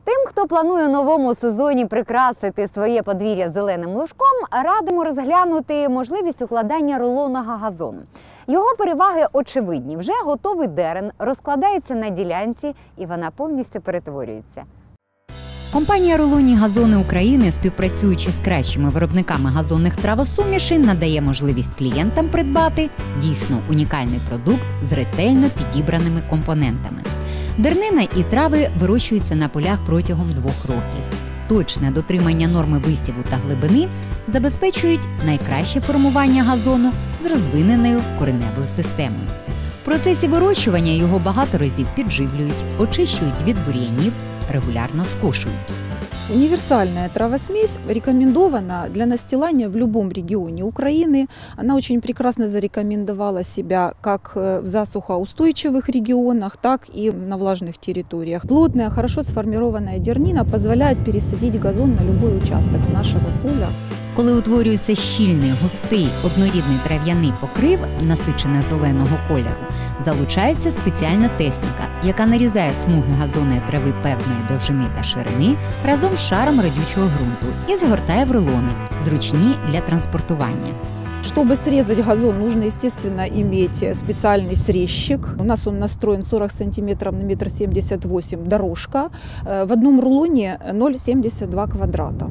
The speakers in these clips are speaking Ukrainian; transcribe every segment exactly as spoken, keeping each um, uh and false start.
Тим, хто планує у новому сезоні прикрасити своє подвір'я зеленим лужком, радимо розглянути можливість укладання рулонного газону. Його переваги очевидні. Вже готовий дерен розкладається на ділянці і вона повністю перетворюється. Компанія «Рулонні газони України», співпрацюючи з кращими виробниками газонних травосумішей, надає можливість клієнтам придбати дійсно унікальний продукт з ретельно підібраними компонентами. Дернина і трави вирощуються на полях протягом двох років. Точне дотримання норми висіву та глибини забезпечують найкраще формування газону з розвиненою кореневою системою. В процесі вирощування його багато разів підживлюють, очищують від бур'янів, регулярно скошують. Универсальная травосмесь рекомендована для настилания в любом регионе Украины. Она очень прекрасно зарекомендовала себя как в засухоустойчивых регионах, так и на влажных территориях. Плотная, хорошо сформированная дернина позволяет пересадить газон на любой участок с нашего поля. Коли утворюється щільний, густий, однорідний трав'яний покрив, насичений зеленого кольору, залучається спеціальна техніка, яка нарізає смуги газонної трави певної довжини та ширини разом з шаром родючого ґрунту і згортає в рулони, зручні для транспортування. Чтобы срезать газон, нужно, естественно, иметь специальный срезчик. У нас он настроен сорок сантиметров на метр семьдесят восемь дорожка. В одном рулоне ноль целых семьдесят два квадрата.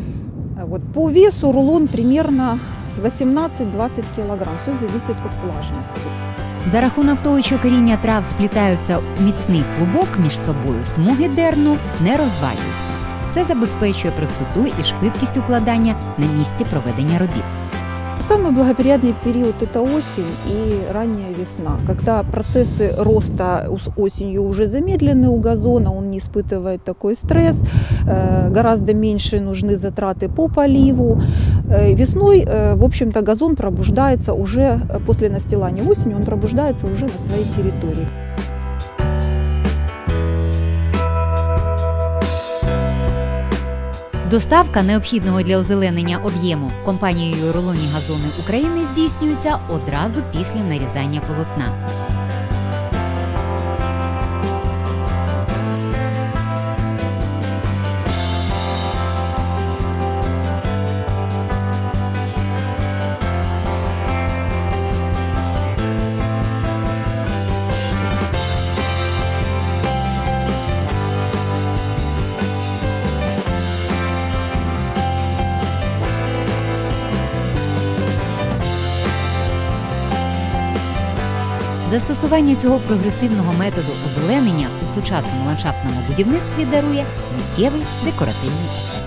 Вот. По весу рулон примерно с восемнадцати-двадцяти килограмм. Все зависит от влажности. За рахунок того, що коріння трав сплітаються у міцний клубок між собою, смуги дерну не розвалюються. Це забезпечує простоту і швидкість укладання на місці проведення робіт. Самый благоприятный период – это осень и ранняя весна, когда процессы роста осенью уже замедлены у газона, он не испытывает такой стресс, гораздо меньше нужны затраты по поливу. Весной, в общем-то, газон пробуждается уже после настилания, осенью он пробуждается уже на своей территории. Доставка необхідного для озеленення об'єму компанією «Рулонні газони України» здійснюється одразу після нарізання полотна. Застосування цього прогресивного методу озеленення у сучасному ландшафтному будівництві дарує миттєвий декоративний ефект.